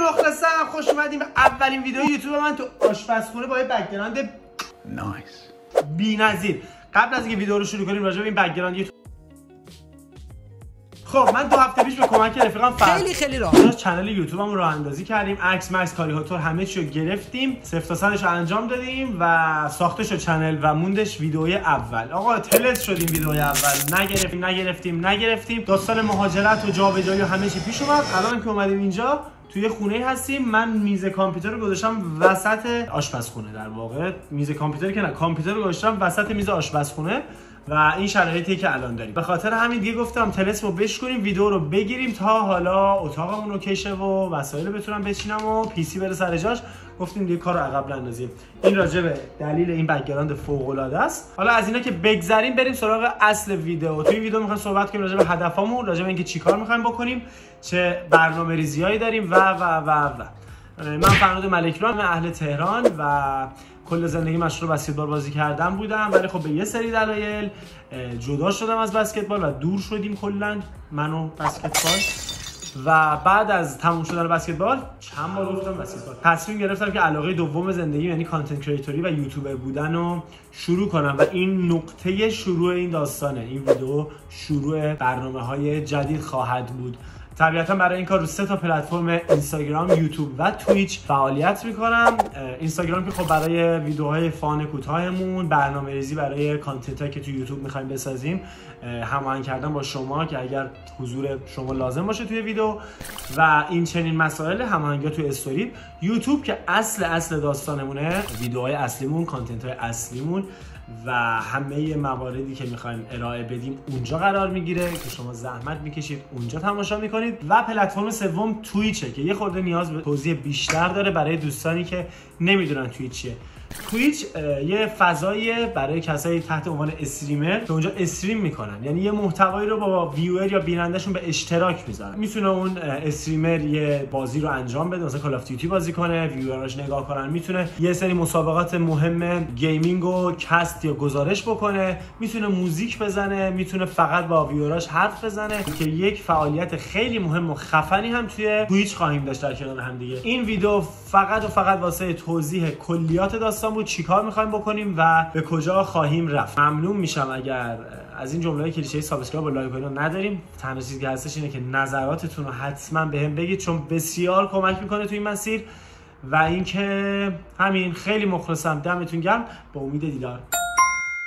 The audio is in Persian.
مخلصم، خوش اومدیم به اولین ویدیو یوتیوب من تو آشپزخونه با یه بک‌گراند نایس بی‌نظیر. قبل از اینکه ویدیو رو شروع کنیم راجع به این بک‌گراند خب من 2 هفته پیش به کمک رفیقم خیلی راه چنل یوتیوبمون رو راه اندازی کردیم، عکس مکس کاریکاتور همه چی رو گرفتیم، 0 تا 100 رو انجام دادیم و ساخته شد چنل و موندش ویدیوی اول. آقا تلس شدیم ویدیوی اول، نگرفتیم. داستان مهاجرت و جابجایی و همه چی پیش اومد. الان که اومدیم اینجا توی خونه هستیم، من میز کامپیوتر رو گذاشتم وسط آشپزخونه. در واقع میز کامپیوتر که نه، کامپیوتر رو گذاشتم وسط میز آشپزخونه و این شرایطی که الان داریم. به خاطر همین دیگه گفتم تلسم رو بشکنیم، ویدیو رو بگیریم تا حالا اتاقمون رو کشه و وسایل بتونم بچینم و پی سی بره سر جاش. گفتیم دیگه کارو عقب نندازیم. این راجع به دلیل این بک‌گراند فوق العاده است. حالا از اینا که بگذریم بریم سراغ اصل ویدیو. توی ویدیو می‌خوایم صحبت کنیم راجع به هدفمون، راجع به اینکه چیکار می‌خوایم بکنیم، چه برنامه‌ریزیایی داریم و من فرنود ملکران، اهل تهران و کل زندگی مشغول بسکتبال بازی کردن بودم، ولی خب به یه سری دلایل جدا شدم از بسکتبال و دور شدیم کلا من و بسکتبال. و بعد از تموم شدن بسکتبال چند بار گفتم بسکتبال، تصمیم گرفتم که علاقه دوم زندگی یعنی کانتنت کریتوری و یوتیوبر بودن رو شروع کنم و این نقطه شروع این داستانه. این ویدیو شروع برنامه‌های جدید خواهد بود. طبیعتا برای این کار رو 3 تا پلتفرم اینستاگرام، یوتیوب و تویچ فعالیت میکنم. اینستاگرام که خب برای ویدیوهای فان کوتاهمون، برنامه‌ریزی برای کانتنتایی که تو یوتیوب میخوایم بسازیم، هماهنگ کردن با شما که اگر حضور شما لازم باشه توی ویدیو و این چنین مسائل، هماهنگی تو استوری. یوتیوب که اصل داستانمونه، ویدیوهای اصلیمون، کانتنت‌های اصلیمون و همه مواردی که میخوایم ارائه بدیم اونجا قرار میگیره که شما زحمت میکشید اونجا تماشا میکنید. و پلتفرم سوم تویچه که یه خورده نیاز به توضیح بیشتر داره برای دوستانی که نمیدونن تویچ چیه. تویچ یه فضاییه برای کسایی تحت عنوان استریمر که اونجا استریم میکنن، یعنی یه محتوایی رو با ویور یا بینندهشون به اشتراک میذارن. میتونه اون استریمر یه بازی رو انجام بده، مثلا کال آف دیوتی بازی کنه، ویوراش نگاه کنن، میتونه یه سری مسابقات مهم گیمینگ رو کست یا گزارش بکنه، میتونه موزیک بزنه، میتونه فقط با ویوراش حرف بزنه که یک فعالیت خیلی مهم و خفنی هم توی تویچ خواهیم داشت در کنار هم دیگه. این ویدیو فقط واسه توضیح کلیات داستان بود، چیکار میخوایم بکنیم و به کجا خواهیم رفت. ممنون میشم اگر از این جمله کلیشه‌ای سابسکرایب و لایک رو نداریم. تنها چیزی که هستش اینه که نظراتتون رو حتما بهم بگید چون بسیار کمک میکنه تو این مسیر. و اینکه همین، خیلی مخلصم، دمتون گرم، با امید دیدار.